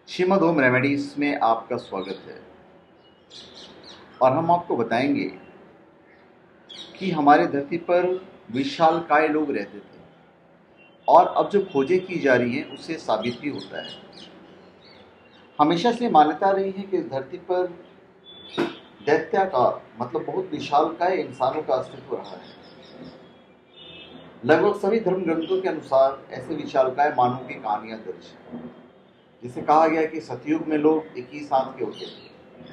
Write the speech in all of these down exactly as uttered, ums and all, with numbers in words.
Shrimad home remedies में आपका स्वागत है। और हम आपको बताएंगे कि हमारे धरती पर विशालकाय लोग रहते थे और अब जो खोजें की जा रही हैं उससे साबित भी होता है। हमेशा से मान्यता रही है कि धरती पर दैत्याकार मतलब बहुत विशालकाय इंसानों का अस्तित्व रहा है। लगभग सभी धर्म ग्रंथों के अनुसार ऐसे विशालकाय मानवों की कहानियां दर्ज हैं, जिसे कहा गया कि सतयुग में लोग इक्कीस हाथ के होते थे,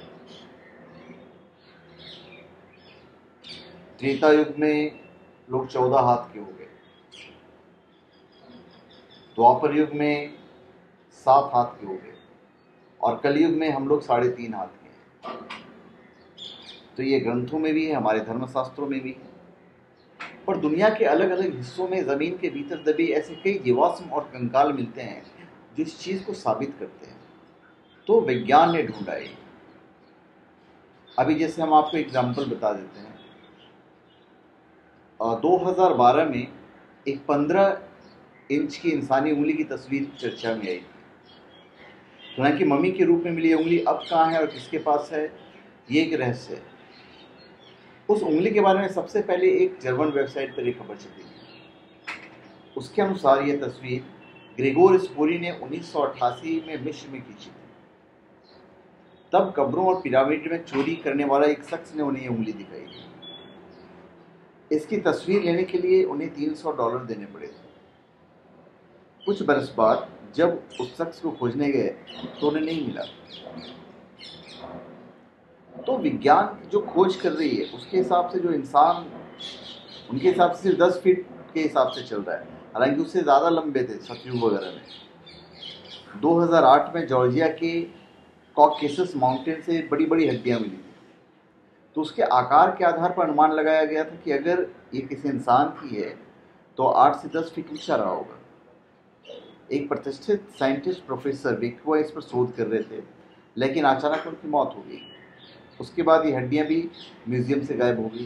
त्रेता युग में लोग चौदह हाथ के हो गए, द्वापर युग में सात हाथ के हो गए और कलयुग में हम लोग साढ़े तीन हाथ के हैं। तो ये ग्रंथों में भी है, हमारे धर्मशास्त्रों में भी है। और दुनिया के अलग अलग हिस्सों में जमीन के भीतर दबे ऐसे कई जीवाश्म और कंकाल मिलते हैं जो इस चीज को साबित करते हैं। तो विज्ञान ने ढूंढा है। अभी जैसे हम आपको एग्जाम्पल बता देते हैं। दो हज़ार बारह में एक पंद्रह इंच की इंसानी उंगली की तस्वीर चर्चा में आई थी। हालांकि मम्मी के रूप में मिली उंगली अब कहाँ है और किसके पास है, ये एक रहस्य है। उस उंगली के बारे में सबसे पहले एक जर्मन वेबसाइट पर एक खबर छपी थी। उसके अनुसार यह तस्वीर ग्रेगोर स्पोरी ने उन्नीस सौ अट्ठासी में मिस्र में खींची थी। तब कब्रों और पिरामिड में चोरी करने वाला एक शख्स ने उन्हें उंगली दिखाई थी। इसकी तस्वीर लेने के लिए उन्हें तीन सौ डॉलर देने पड़े थे। कुछ बरस बाद जब उस शख्स को खोजने गए तो उन्हें नहीं मिला। तो विज्ञान जो खोज कर रही है उसके हिसाब से जो इंसान उनके हिसाब से सिर्फ दस फीट के हिसाब से चल रहा है, हालांकि उससे ज़्यादा लंबे थे सतयुग वगैरह में। दो हज़ार आठ में जॉर्जिया के कॉकेसस माउंटेन से बड़ी बड़ी हड्डियां मिली थी। तो उसके आकार के आधार पर अनुमान लगाया गया था कि अगर ये किसी इंसान की है तो आठ से दस फीट ऊंचा रहा होगा। एक प्रतिष्ठित साइंटिस्ट प्रोफेसर विक्वा इस पर शोध कर रहे थे, लेकिन अचानक उनकी मौत हो गई। उसके बाद ये हड्डियां भी म्यूजियम से गायब हो गई।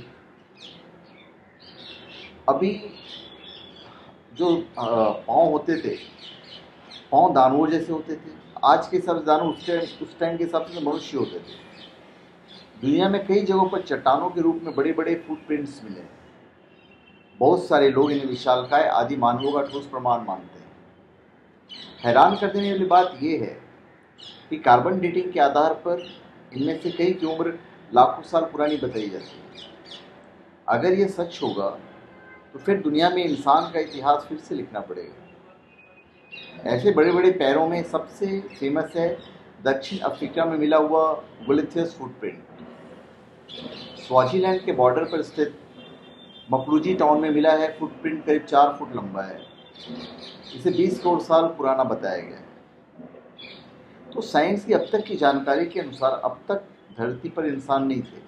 अभी जो पाँव होते थे, पाँव दानवों जैसे होते थे। आज के हिसाब से दानव उस टाइम उस टाइम के हिसाब से मनुष्य होते थे। दुनिया में कई जगहों पर चट्टानों के रूप में बड़े बड़े फुटप्रिंट्स मिले। बहुत सारे लोग इन्हें विशालकाय आदि मानवों का ठोस प्रमाण मानते हैं। हैरान कर देने वाली बात यह है कि कार्बन डेटिंग के आधार पर इनमें से कई की उम्र लाखों साल पुरानी बताई जाती है। अगर यह सच होगा तो फिर दुनिया में इंसान का इतिहास फिर से लिखना पड़ेगा। ऐसे बड़े बड़े पैरों में सबसे फेमस है दक्षिण अफ्रीका में मिला हुआ गुलिथियस फुटप्रिंट। स्वाजीलैंड के बॉर्डर पर स्थित मपलूजी टाउन में मिला है फुटप्रिंट करीब चार फुट लंबा है। इसे बीस करोड़ साल पुराना बताया गया है। तो साइंस की अब तक की जानकारी के अनुसार अब तक धरती पर इंसान नहीं थे।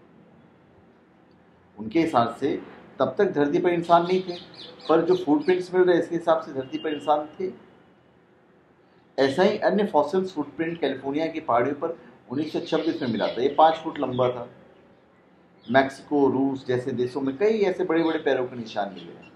उनके हिसाब से तब तक धरती पर इंसान नहीं थे, पर जो फुटप्रिंट्स मिल रहे हैं इसके हिसाब से धरती पर इंसान थे। ऐसा ही अन्य फॉसिल्स फुटप्रिंट कैलिफोर्निया की पहाड़ियों पर उन्नीस सौ छब्बीस में मिला था। ये पाँच फुट लंबा था। मैक्सिको, रूस जैसे देशों में कई ऐसे बड़े बड़े पैरों के निशान मिले हैं।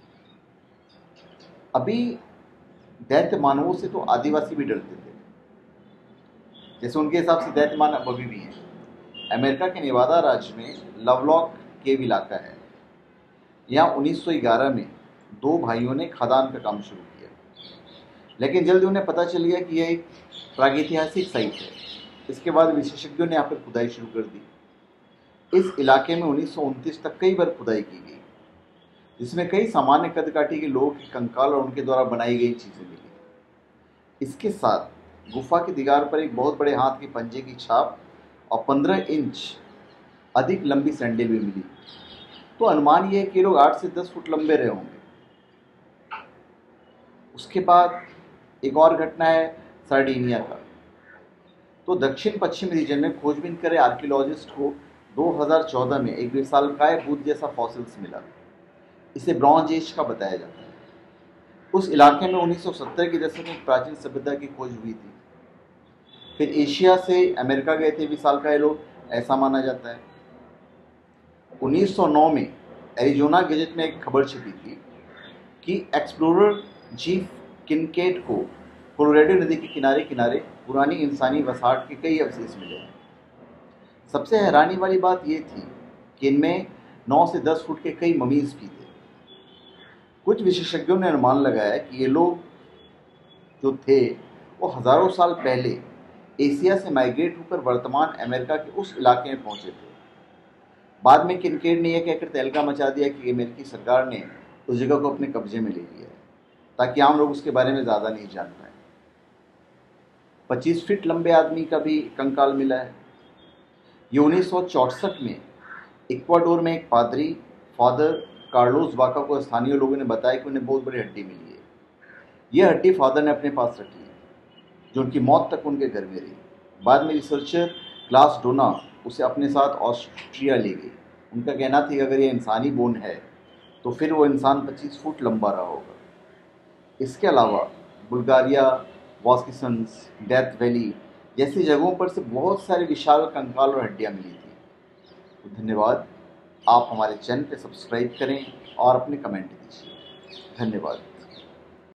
अभी दैत्य मानवों से तो आदिवासी भी डरते थे। जैसे उनके हिसाब से दैत्य मानव अभी भी हैं। अमेरिका के नेवादा राज्य में लवलॉक केव इलाका है। यहाँ उन्नीस सौ ग्यारह में दो भाइयों ने खदान का काम शुरू किया, लेकिन जल्दी उन्हें पता चल गया कि यह एक प्रागैतिहासिक साइट है। इसके बाद विशेषज्ञों ने यहाँ पर खुदाई शुरू कर दी। इस इलाके में उन्नीस सौ उनतीस तक कई बार खुदाई की गई, जिसमें कई सामान्य कदकाठी के लोगों के कंकाल और उनके द्वारा बनाई गई चीजें मिली। इसके साथ गुफा की दीवार पर एक बहुत बड़े हाथ के पंजे की छाप और पंद्रह इंच अधिक लंबी सैंडल भी मिली। तो अनुमान यह है कि लोग आठ से दस फुट लंबे रहे होंगे। उसके बाद एक और घटना है सार्डिनिया का। तो दक्षिण पश्चिम रीजन में खोजबीन करे आर्कियोलॉजिस्ट को दो हज़ार चौदह में एक विशालकाय भूत जैसा फॉसिल्स मिला। इसे ब्रॉन्ज एज का बताया जाता है। उस इलाके में उन्नीस सौ सत्तर के दशक में प्राचीन सभ्यता की खोज हुई थी। फिर एशिया से अमेरिका गए थे विशालकाय लोग, ऐसा माना जाता है। उन्नीस सौ नौ में एरिजोना गजेट में एक खबर छपी थी कि एक्सप्लोरर जीफ किनकेट को कोलोराडो नदी के किनारे किनारे पुरानी इंसानी वसाहत के कई अवशेष मिले हैं। सबसे हैरानी वाली बात यह थी कि इनमें नौ से दस फुट के कई ममीज भी थे। कुछ विशेषज्ञों ने अनुमान लगाया कि ये लोग जो थे वो हजारों साल पहले एशिया से माइग्रेट होकर वर्तमान अमेरिका के उस इलाके में पहुंचे थे। बाद में किनकेड ने यह कहकर तहलका मचा दिया कि अमेरिकी सरकार ने उस जगह को अपने कब्जे में ले लिया है ताकि आम लोग उसके बारे में ज़्यादा नहीं जान पाए। पच्चीस फीट लंबे आदमी का भी कंकाल मिला है। ये उन्नीस सौ चौंसठ में इक्वाडोर में एक पादरी फादर कार्लोस वाका को स्थानीय लोगों ने बताया कि उन्हें बहुत बड़ी हड्डी मिली है। यह हड्डी फादर ने अपने पास रखी, जो उनकी मौत तक उनके घर में रही। बाद में रिसर्चर क्लास डोना उसे अपने साथ ऑस्ट्रिया ले गई। उनका कहना था कि अगर यह इंसानी बोन है तो फिर वो इंसान पच्चीस फुट लंबा रहा होगा। इसके अलावा बुल्गारिया, वॉस्किसंस, डेथ वैली जैसी जगहों पर से बहुत सारे विशाल कंकाल और हड्डियां मिली थी। तो धन्यवाद। आप हमारे चैनल पे सब्सक्राइब करें और अपने कमेंट दीजिए। धन्यवाद।